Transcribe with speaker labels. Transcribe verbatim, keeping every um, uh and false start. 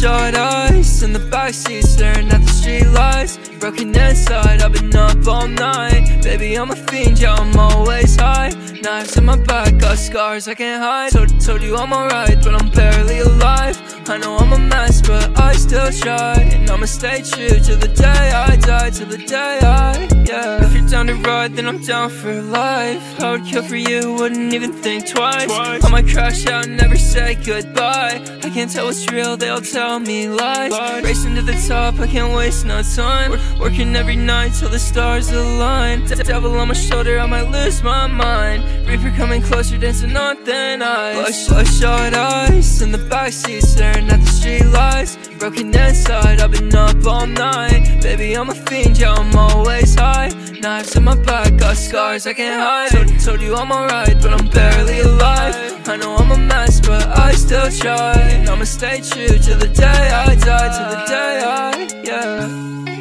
Speaker 1: shot ice in the backseat, staring at the streetlights. Broken inside, I've been up all night. Baby, I'm a fiend, yeah, I'm always high. Knives in my back, got scars I can't hide. Told, told you I'm alright, but I'm barely alive. I know I'm a mess, but I still try. And I'ma stay true till the day I die, till the day I, yeah. If you're down to ride, then I'm down for life. I would kill for you, wouldn't even think twice, twice. I might crash out and never say goodbye. I can't tell what's real, they all tell me lies, lies. Racing to the top, I can't waste no time. Work, working every night till the stars align. D Devil on my shoulder, I might lose my mind. Reaper coming closer, dancing on thin ice. I shot ice in the backseat, staring at the streetlights. Broken inside, I've been up all night. Baby, I'm a fiend, yeah, I'm always high. Knives in my back, got scars I can't hide. Told, told you I'm alright, but I'm barely alive. I know I'm a mess, but I still try. And I'ma stay true till the day I die, till the day I, yeah.